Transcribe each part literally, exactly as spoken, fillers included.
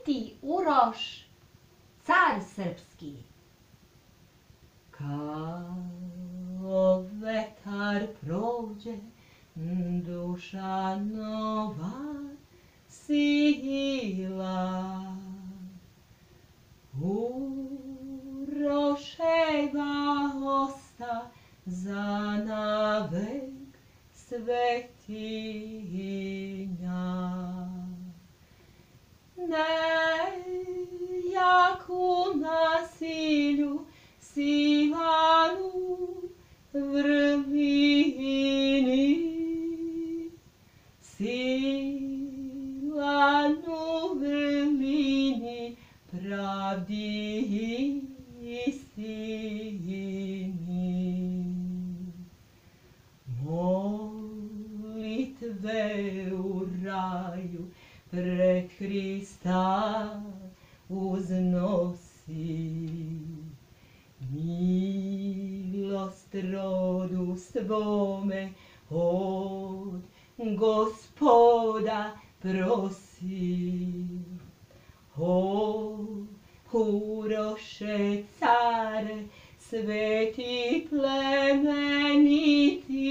leti Uroš, car srpski. Kao vetar prođe, duša nova sila. Uroševa osta za navek svetinja. Nejaku nasilju sivanu vrlini, silanu vrlini pravdi i istini. Molitve u raju pred Hrista uznosi, milost rodu svome od Gospoda prosi. O Uroše care, sveti plemeniti,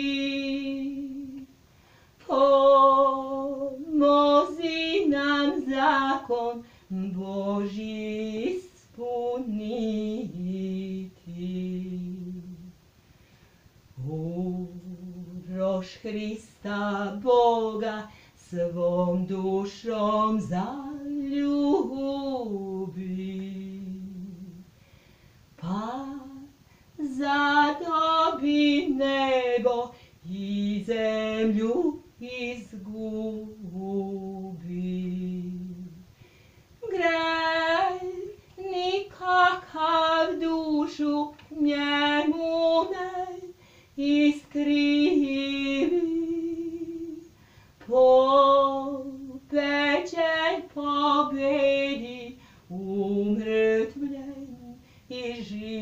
pomozi nam zakon Božji ispuniti. Uroš Hrista Boga svom dušom zaljubi, pa zadobi nebo i zemlju izgubi. Grej nikakav dušu njemu ne iskrivi, pobeđen pobedi, umrtvljen i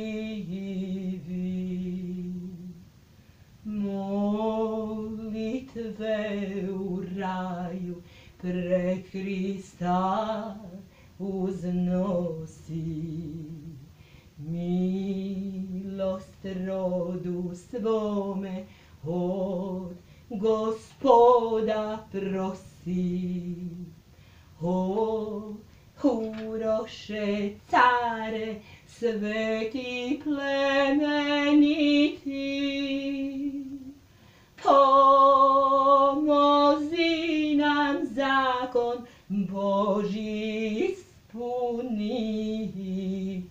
živi. Molitve u raju pred Hrista uznosi, milost rodu svome od Gospoda prosi. O Uroše care, sveti plemeniti, pomozi nam zakon Božji ispuniti.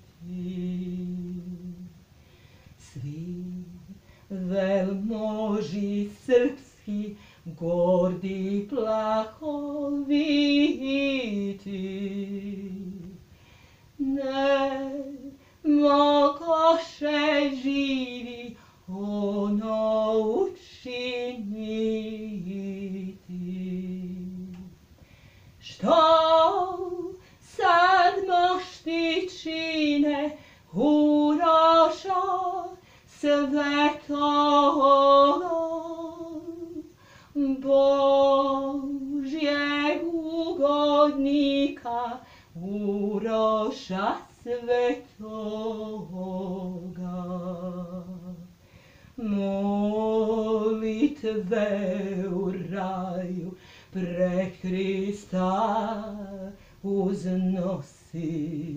Svi velmoži srpski, gordi plahoviti, ne mogoše živi ono učiniti. Što sad mošti čine Uroša svetoga, Božjeg ugodnika Uroša svetoga. Molitve u raju pred Hrista uznosi,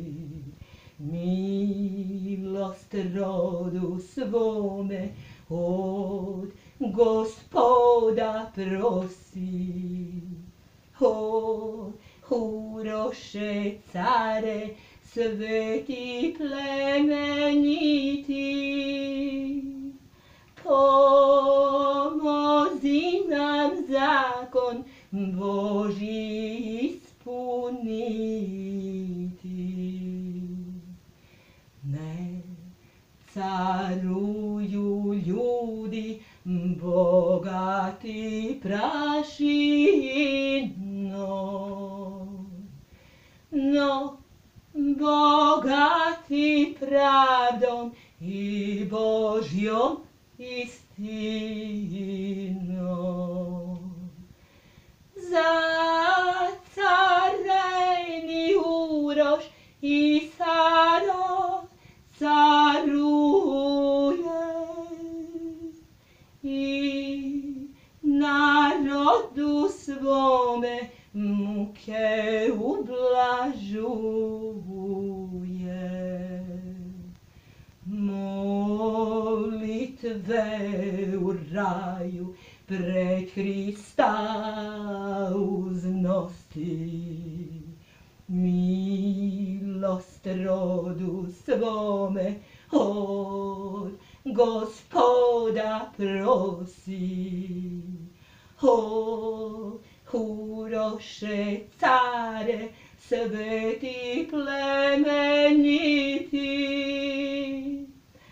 milost rodu svome od Gospoda prosi. O Uroše care, sveti plemeniti, pomozi nam zakon Božji ispuniti. Ne caruju ljudi bogati prašino, no bogati pravdom i Božjom istinom. Zacareni svome muke ublažuje. Molitve u raju pred Hrista uznosti, milost rodu svome od Gospoda prosi. O, Uroše, care, sveti plemeniti,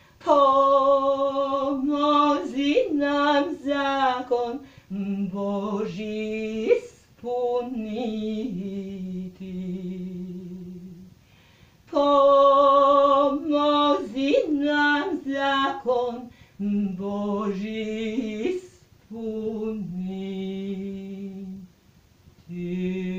pomozi nam zakon Božji ispuniti. Pomozi nam zakon Božji ispuniti.